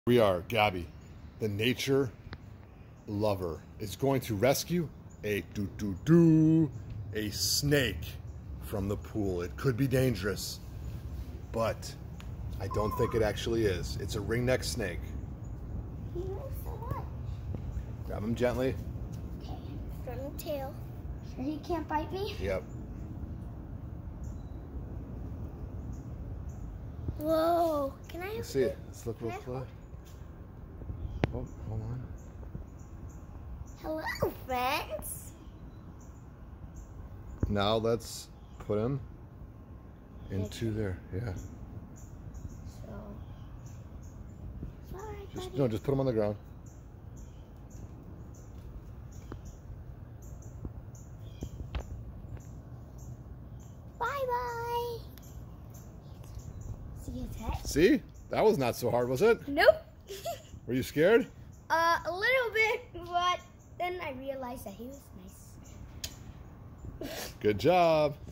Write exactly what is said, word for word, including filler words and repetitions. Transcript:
We are Gabby, the nature lover, is going to rescue a doo doo doo a snake from the pool. It could be dangerous, but I don't think it actually is. It's a ringneck snake. He moves so much. Grab him gently. Okay, from the tail. Sure he can't bite me? Yep. Whoa, can I have Let's see it. Let's look real close. Oh, hold on. Hello, friends. Now let's put him into there. Yeah. So, sorry, Just, buddy. no, just put him on the ground. Bye bye. See his head? See? That was not so hard, was it? Nope. Were you scared? Uh, a little bit, but then I realized that he was nice. Good job.